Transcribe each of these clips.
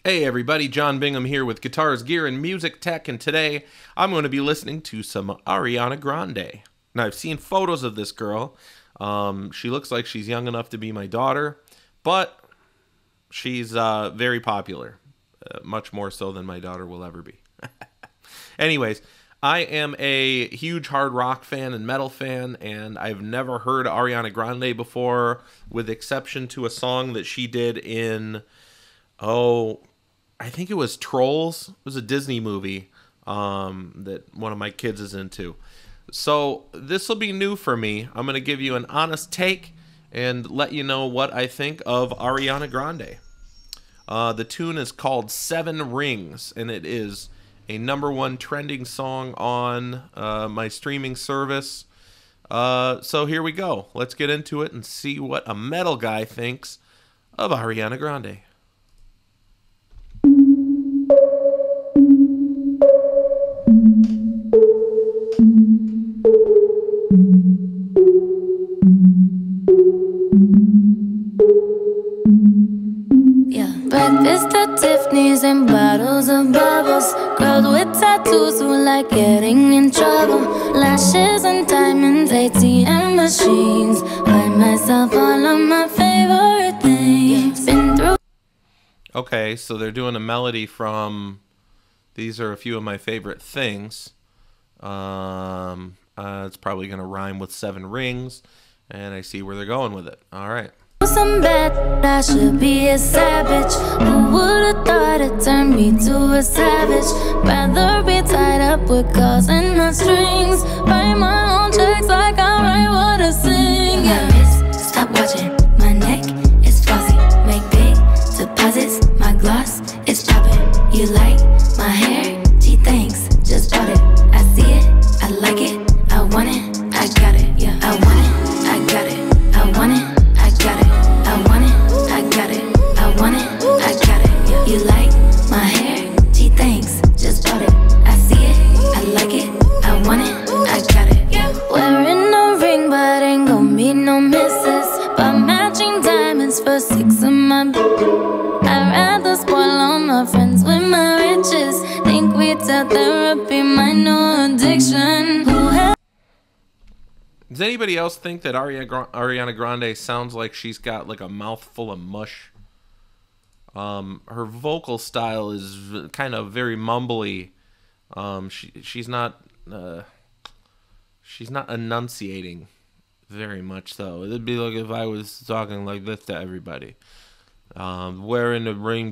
Hey everybody, John Bingham here with Guitars, Gear, and Music Tech, and today I'm going to be listening to some Ariana Grande. Now, I've seen photos of this girl. She looks like she's young enough to be my daughter, but she's very popular, much more so than my daughter will ever be. Anyways, I am a huge hard rock fan and metal fan, and I've never heard Ariana Grande before, with exception to a song that she did in, I think it was Trolls. It was a Disney movie that one of my kids is into. So this will be new for me. I'm going to give you an honest take and let you know what I think of Ariana Grande. The tune is called Seven Rings, and it is a #1 trending song on my streaming service. So here we go. Let's get into it and see what a metal guy thinks of Ariana Grande. Breakfast at Tiffany's and bottles of bubbles. Girls with tattoos who like getting in trouble. Lashes and diamonds, ATM machines. Buy myself all of my favorite things. Been through. Okay, so they're doing a melody from These Are a Few of My Favorite Things. It's probably going to rhyme with Seven Rings, and I see where they're going with it. All right. Some bad, I should be a savage. Who would've thought it turned me to a savage? Rather be tied up with calls and not strings. Write my own checks like I write what I sing. My wrist, stop watching. My neck is flossy. Make big deposits. My gloss is popping. You like my hair? Gee, thanks. Just bought it. I see it. I like it. I want it. I got it. Yeah, I want it. I got it. I want it. You like my hair? Gee, thanks. Just bought it. I see it. I like it. I want it. I got it. Wearing a ring, but ain't gon' be no misses. But matching diamonds for 6 of my. I'd rather spoil all my friends with my riches. Think we tell therapy my new addiction. Does anybody else think that Ariana Grande sounds like she's got like a mouthful of mush? Her vocal style is kind of very mumbly. She's not enunciating very much, though. It'd be like if I was talking like this to everybody. Wearing the ring.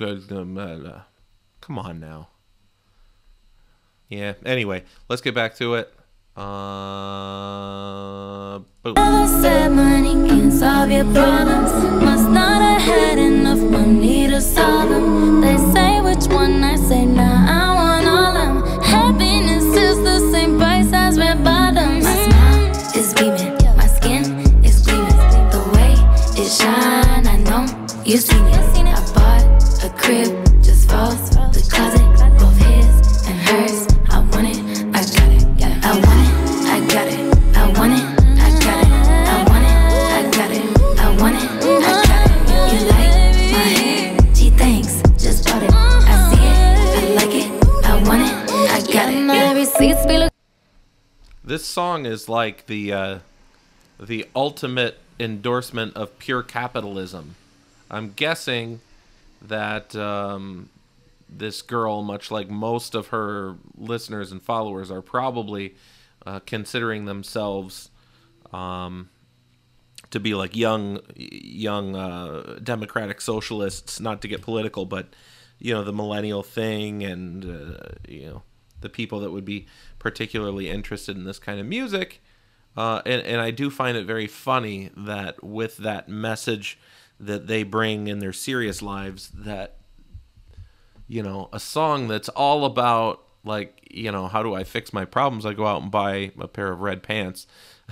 Come on now. Yeah. Anyway, let's get back to it. Said money can solve your problems. Must not have had enough money to solve them. They say which one, I say nah, I want all them. Happiness is the same price as red bottoms. My smile is beaming, my skin is gleaming. The way it shine, I know you've seen it. I bought a crib just for the closet, both his and hers. I want it, I got it. I want it, I got it. I want it, I got it. I want it, I got it. I want it, I got it. You like my hair? Gee, thanks. Just bought it. I see it, I like it. I want it, I got it. My receipts be. This song is like the ultimate endorsement of pure capitalism. I'm guessing that this girl, much like most of her listeners and followers, are probably considering themselves to be like young democratic socialists, not to get political, but the millennial thing, and the people that would be particularly interested in this kind of music. And I do find it very funny that with that message that they bring in their serious lives, that a song that's all about, like, how do I fix my problems? I go out and buy a pair of red pants.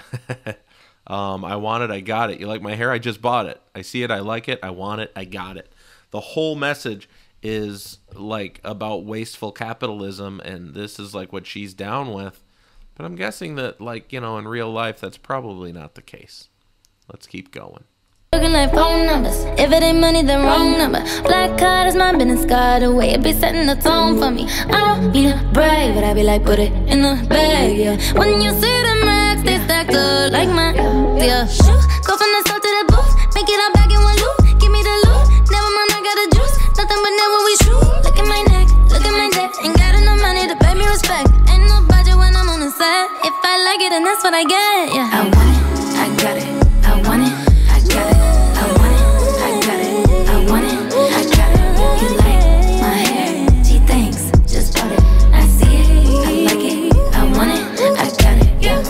I want it, I got it. You like my hair? I just bought it. I see it, I like it, I want it, I got it. The whole message is like about wasteful capitalism, and this is like what she's down with. But I'm guessing that, like, in real life, that's probably not the case. Let's keep going. Looking like phone numbers. If it ain't money, then wrong number. Black card is my business card. The way it be setting the tone for me. I don't need a brag, but I be like, put it in the bag, yeah. When you see them racks, they stacked up like mine, yeah. Go from the south to the booth, make it all back in one loop. Give me the loot, never mind, I got the juice. Nothing but never we shoot. Look at my neck, look at my neck. Ain't got enough money to pay me respect. Ain't no budget when I'm on the set. If I like it, then that's what I get, yeah. I want it, I got it, I want it, I got it. I want it, I got it, I want it, I got it. You like my hair, she thinks, just bought it. I see it, I like it, I want it, I got it, yeah.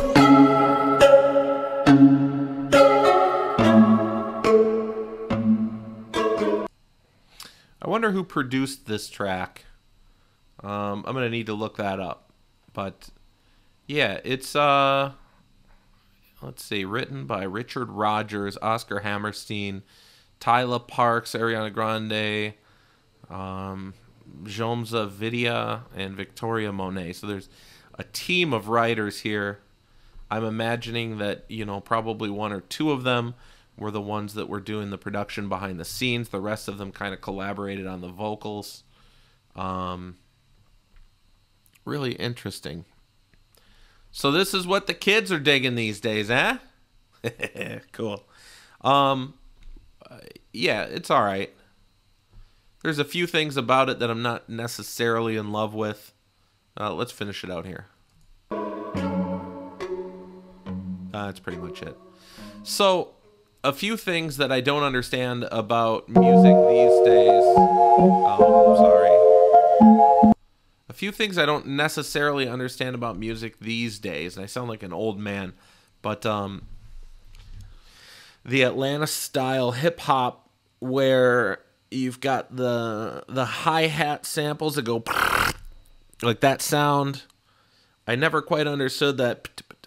I wonder who produced this track. I'm gonna need to look that up. But yeah, it's let's see, written by Richard Rogers, Oscar Hammerstein, Tyler Parks, Ariana Grande, Jomza Vidia, and Victoria Monet. So there's a team of writers here. I'm imagining that, you know, probably one or two of them were the ones that were doing the production behind the scenes. The rest of them kind of collaborated on the vocals. Really interesting. So this is what the kids are digging these days, eh? Cool. Yeah, it's all right. There's a few things about it that I'm not necessarily in love with. Let's finish it out here. That's pretty much it. So, a few things that I don't understand about music these days. Oh, I'm sorry. A few things I don't necessarily understand about music these days, and I sound like an old man, but the Atlanta style hip hop, where you've got the hi-hat samples that go like that sound. I never quite understood that.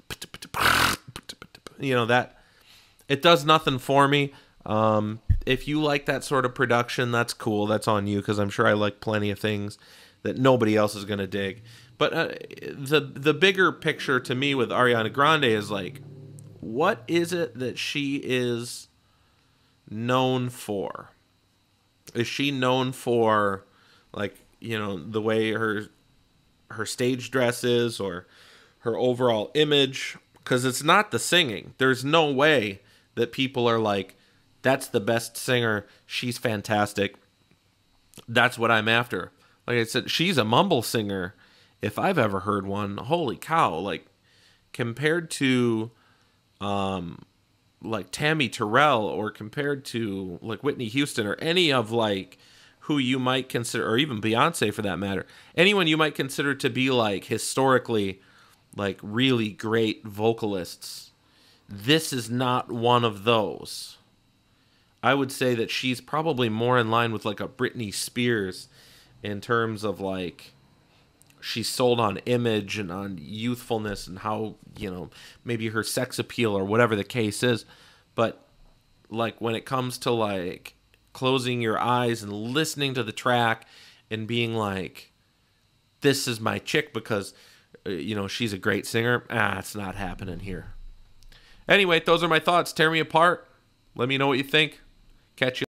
You know, that it does nothing for me. If you like that sort of production, that's cool. That's on you, because I'm sure I like plenty of things that nobody else is going to dig. But the bigger picture to me with Ariana Grande is like, what is it that she is known for? Is she known for, like, you know, the way her stage dress is, or her overall image? Because it's not the singing. There's no way that people are like, that's the best singer, she's fantastic, that's what I'm after. Like I said, she's a mumble singer, if I've ever heard one. Holy cow. Like, compared to like Tammy Terrell, or compared to like Whitney Houston, or any of like who you might consider, or even Beyonce for that matter, anyone you might consider to be like historically like really great vocalists, this is not one of those. I would say that she's probably more in line with like a Britney Spears, in terms of like she's sold on image and on youthfulness and how, you know, maybe her sex appeal or whatever the case is. But like when it comes to like closing your eyes and listening to the track and being like, this is my chick because, you know, she's a great singer, it's not happening here. Anyway, those are my thoughts. Tear me apart. Let me know what you think. Catch you